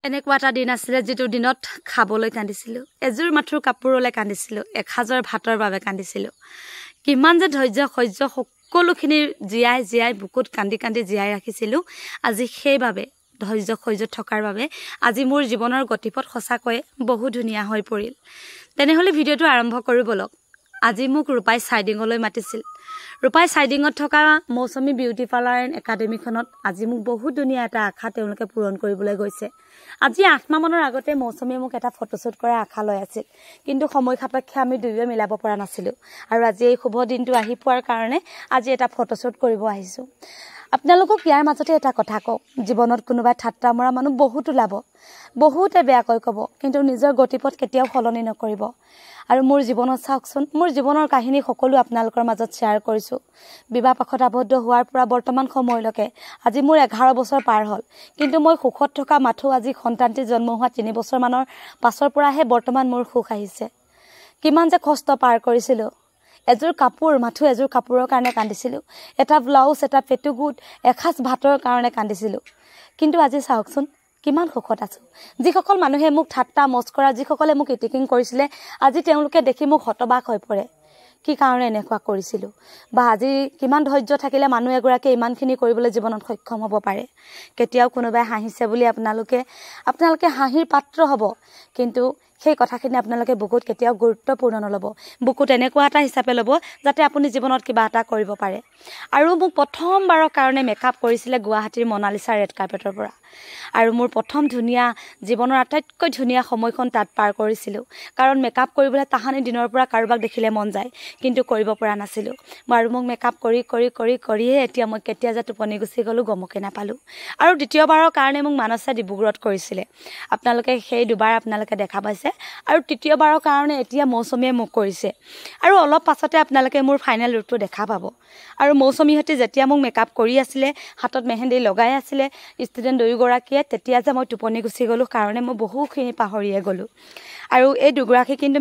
এনেকুৱা এটা দিন আছিলে যিটো দিনত খাবলৈ কান্দিছিলোঁ, এযোৰ মাথোৰ কাপোৰলৈ কান্দিছিলোঁ, এসাঁজৰ ভাতৰ বাবে কান্দিছিলোঁ। কিমান যে ধৈৰ্য সহ্য সকলোখিনি জীয়াই বুকুত কান্দি কান্দি জীয়াই ৰাখিছিলোঁ। আজি সেইবাবে ধৈৰ্য সহ্য থকাৰ বাবে আজি মোৰ জীৱনৰ গতিপথ সঁচাকৈয়ে বহু ধুনীয়া হৈ পৰিল। তেনেহ'লে ভিডিঅ'টো আৰম্ভ কৰোঁ বলক। আজি মোক ৰূপাই চাইডিঙলৈ মাতিছিল। ৰূপাই চাইডিঙত থকা মৌচুমী বিউটি পাৰ্লাৰ এণ্ড একাডেমীখনত আজি মোক বহুত ধুনীয়া এটা আশা তেওঁলোকে পূৰণ কৰিবলৈ গৈছে। আজি 8 মাহমানৰ আগতে মৌচুমীয়ে মোক এটা ফটোশ্বুট কৰাৰ আশা লৈ আছিল, কিন্তু সময় সাপেক্ষে আমি দুয়োৱে মিলাব পৰা নাছিলোঁ। আৰু আজি এই শুভ দিনটো আহি পোৱাৰ কাৰণে আজি এটা ফটোশ্বুট কৰিব আহিছোঁ। আপোনালোকক ইয়াৰ মাজতে এটা কথা কওঁ, জীৱনত কোনোবাই ঠাট্টা মৰা মানুহ বহুত ওলাব, বহুতে বেয়াকৈ ক'ব, কিন্তু নিজৰ গতিপথ কেতিয়াও সলনি নকৰিব। আৰু মোৰ জীৱনত চাওকচোন, মোৰ জীৱনৰ কাহিনী সকলো আপোনালোকৰ মাজত শ্বেয়াৰ কৰিছোঁ। বিবাহ পাশত আবদ্ধ হোৱাৰ পৰা বৰ্তমান সময়লৈকে আজি মোৰ 11 বছৰ পাৰ হ'ল, কিন্তু মই সুখত থকা মাথো আজি সন্তানটি জন্ম হোৱা 3 বছৰমানৰ পাছৰ পৰাহে বৰ্তমান মোৰ সুখ আহিছে। কিমান যে কষ্ট পাৰ কৰিছিলোঁ। এযোৰ কাপোৰ, মাথো এযোৰ কাপোৰৰ কাৰণে কান্দিছিলোঁ, এটা ব্লাউজ, এটা পেটুগুট, এসাঁজ ভাতৰ কাৰণে কান্দিছিলোঁ। কিন্তু আজি চাওকচোন কিমান সুখত আছোঁ। যিসকল মানুহে মোক ঠাট্টা মস্কৰা, যিসকলে মোক ইটিকিং কৰিছিলে, আজি তেওঁলোকে দেখি মোক হতবাক হৈ পৰে। কি কাৰণে এনেকুৱা কৰিছিলোঁ, বা আজি কিমান ধৈৰ্য থাকিলে মানুহ এগৰাকীয়ে ইমানখিনি কৰিবলৈ জীৱনত সক্ষম হ'ব পাৰে। কেতিয়াও কোনোবাই হাঁহিছে বুলি আপোনালোকে হাঁহিৰ পাত্ৰ হ'ব, কিন্তু সেই কথাখিনি আপোনালোকে বুকুত কেতিয়াও গুৰুত্বপূৰ্ণ নল'ব। বুকুত এনেকুৱা এটা হিচাপে ল'ব যাতে আপুনি জীৱনত কিবা এটা কৰিব পাৰে। আৰু মোক প্ৰথমবাৰৰ কাৰণে মেকআপ কৰিছিলে গুৱাহাটীৰ মনালিছা ৰেড কাৰ্পেটৰ পৰা। আৰু মোৰ প্ৰথম জীৱনৰ আটাইতকৈ ধুনীয়া সময়খন তাত পাৰ কৰিছিলোঁ। কাৰণ মেকআপ কৰিবলৈ তাহানি দিনৰ পৰা কাৰোবাক দেখিলে মন যায়, কিন্তু কৰিব পৰা নাছিলোঁ। আৰু মোক মেকআপ কৰিয়ে এতিয়া মই কেতিয়া যে টোপনি গুচি গ'লোঁ গমকে নাপালোঁ। আৰু দ্বিতীয়বাৰৰ কাৰণে মোক মানসে ডিব্ৰুগড়ত কৰিছিলে। আপোনালোকে সেই দুবাৰ আপোনালোকে দেখা পাইছে। আৰু তৃতীয়বাৰৰ কাৰণে এতিয়া মৌচুমীয়ে মোক কৰিছে। আৰু অলপ পাছতে আপোনালোকে মোৰ ফাইনেল ৰূপটো দেখা পাব। আৰু মৌচুমীহঁতে যেতিয়া মোক মেকআপ কৰি আছিলে, হাতত মেহেন্দি লগাই আছিলে ষ্টুডেণ্ট দুয়োগৰাকীয়ে, তেতিয়া যে মই টোপনি গুচি গ'লোঁ কাৰণে মই বহুখিনি পাহৰিয়ে গ'লোঁ। আৰু এই দুগৰাকী কিন্তু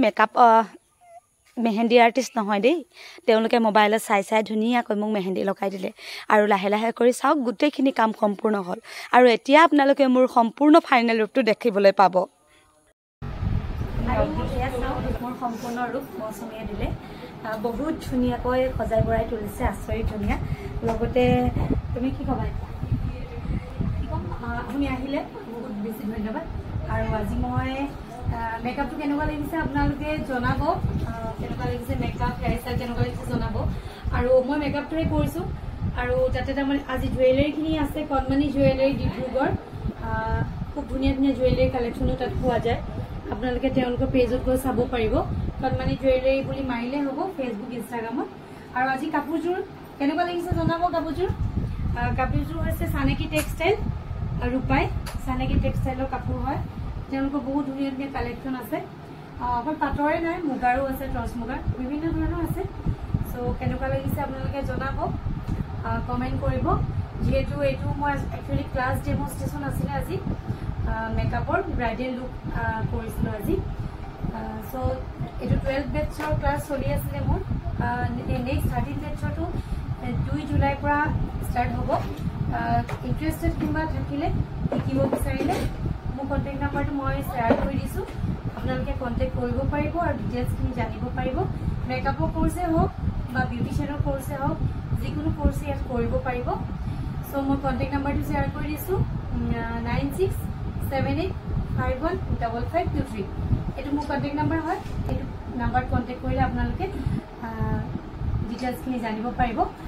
মেহেন্দি আৰ্টিষ্ট নহয় দেই, তেওঁলোকে মোবাইলত চাই ধুনীয়াকৈ মোক মেহেন্দি লগাই দিলে। আৰু লাহে লাহে কৰি চাওক গোটেইখিনি কাম সম্পূৰ্ণ হ'ল। আৰু এতিয়া আপোনালোকে মোৰ সম্পূৰ্ণ ফাইনেল ৰূপটো দেখিবলৈ পাব। আৰু এয়া চাওক মোৰ সম্পূৰ্ণ ৰূপ মৌচুমীয়ে দিলে। বহুত ধুনীয়াকৈ সজাই বৰাই তুলিছে, আচৰিত ধুনীয়া। লগতে তুমি কি ক'বা? কি ক'ম, আপুনি আহিলে বহুত বেছি ধন্যবাদ। আৰু আজি মই মেকআপটো কেনেকুৱা লাগিছে আপোনালোকে জনাব, কেনেকুৱা লাগিছে মেকআপ, হেয়াৰ ষ্টাইল কেনেকুৱা লাগিছে জনাব। আৰু মই মেকআপটোৱে কৰিছোঁ। আৰু তাতে তাৰমানে আজি জুৱেলাৰীখিনি আছে, কণমানি জুৱেলাৰী ডিব্ৰুগড়। খুব ধুনীয়া ধুনীয়া জুৱেলাৰী কালেকশ্যনো তাত পোৱা যায়। আপোনালোকে তেওঁলোকৰ পেজত গৈ চাব পাৰিব। কণমানি জুৱেলাৰী বুলি মাৰিলে হ'ব ফেচবুক, ইনষ্টাগ্ৰামত। আৰু আজি কাপোৰযোৰ কেনেকুৱা লাগিছে জনাব। কাপোৰযোৰ হৈছে চানেকি টেক্সটাইল, ৰূপাই চানেকি টেক্সটাইলৰ কাপোৰ হয়। তেওঁলোকৰ বহুত ধুনীয়া ধুনীয়া কালেকশ্যন আছে। অকল পাটৰে নাই, মুগাৰো আছে, টৰ্চ মুগাৰ বিভিন্ন ধৰণৰ আছে। চ' কেনেকুৱা লাগিছে আপোনালোকে জনাব, কমেণ্ট কৰিব। যিহেতু এইটো মই একচুৱেলি ক্লাছ ডেমনষ্ট্ৰেশ্যন আছিলে আজি, মেকআপৰ ব্ৰাইডেল লুক কৰিছিলোঁ আজি। চ' এইটো 12 বেটছৰ ক্লাছ চলি আছিলে মোৰ। নেক্সট 13 বেটছৰটো 2 জুলাইৰ পৰা ষ্টাৰ্ট হ'ব। ইণ্টাৰেষ্টেড কোনোবা থাকিলে, শিকিব বিচাৰিলে মোৰ কণ্টেক্ট নাম্বাৰটো মই শ্বেয়াৰ কৰি দিছোঁ। আপোনালোকে কণ্টেক্ট কৰিব পাৰিব আৰু ডিটেইলছখিনি জানিব পাৰিব। মেকআপৰ কৰ্চেই হওক বা বিউটিচিয়ানৰ কৰ্চেই হওক, যিকোনো কৰ্চেই ইয়াত কৰিব পাৰিব। চ' মই কণ্টেক্ট নাম্বাৰটো শ্বেয়াৰ কৰি দিছোঁ, 9678515523। এইটো মোৰ কণ্টেক্ট নাম্বাৰ হয়। এইটো নাম্বাৰত কণ্টেক্ট কৰিলে আপোনালোকে ডিটেইলছখিনি জানিব পাৰিব।